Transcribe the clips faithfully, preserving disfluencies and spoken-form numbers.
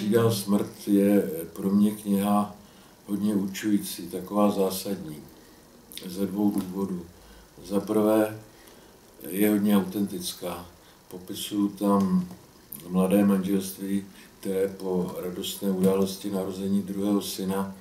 střídá smrt je pro mě kniha hodně učující, taková zásadní, ze dvou důvodů. Za prvé je hodně autentická. Popisuju tam mladé manželství, které po radostné události narození druhého syna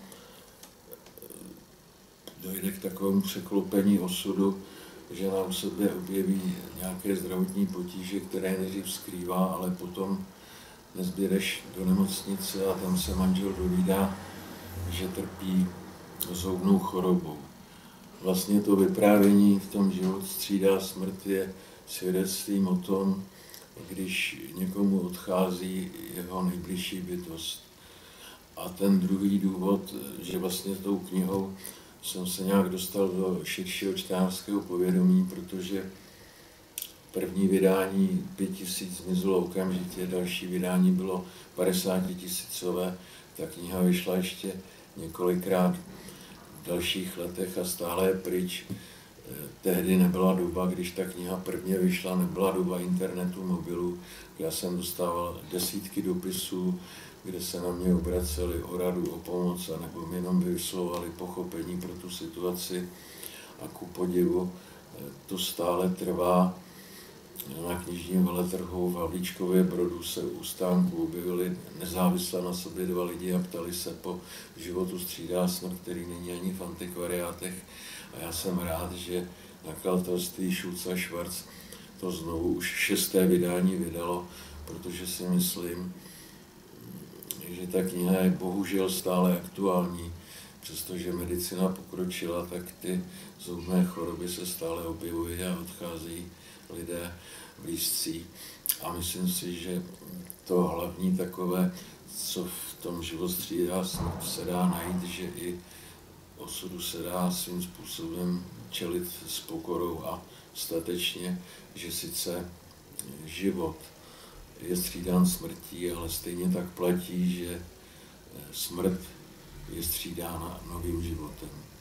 dojde k takovému překlopení osudu, že na sobě objeví nějaké zdravotní potíže, které nejdřív skrývá, ale potom nezběreš do nemocnice a tam se manžel dovídá, že trpí zhoubnou chorobou. Vlastně to vyprávění v tom život střídá smrt je svědectvím o tom, když někomu odchází jeho nejbližší bytost. A ten druhý důvod, že vlastně s tou knihou jsem se nějak dostal do širšího čtenářského povědomí, protože první vydání pět tisíc zmizelo okamžitě, další vydání bylo padesátitisícové, ta kniha vyšla ještě několikrát v dalších letech a stále je pryč. Tehdy nebyla doba, když ta kniha prvně vyšla, nebyla doba internetu, mobilu. Já jsem dostával desítky dopisů, kde se na mě obraceli o radu, o pomoc, anebo mi jenom vyslovovali pochopení pro tu situaci. A ku podivu to stále trvá. Na knižním veletrhu v Havlíčkově Brodu se u stánku objevili nezávisle na sobě dva lidi a ptali se po životu střídá smrt, který není ani v antikvariátech. A já jsem rád, že nakladatelství Schulz a Schwarz to znovu už šesté vydání vydalo, protože si myslím, že ta kniha je bohužel stále aktuální. Přestože medicina pokročila, tak ty zhoubné choroby se stále objevují a odchází lidé blízcí. A myslím si, že to hlavní takové, co v tom život střídá smrt, se dá najít, že i osudu se dá svým způsobem čelit s pokorou a statečně, že sice život je střídán smrtí, ale stejně tak platí, že smrt je střídána novým životem.